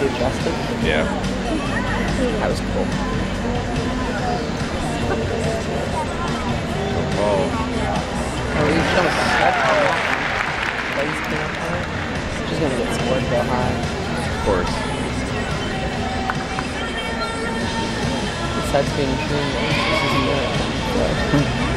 she adjusted. Yeah. That was cool. Oh. Oh, you show us that. Legs came up on it. She's gonna get scored real high. Of course. Besides being tuned, this is a miracle.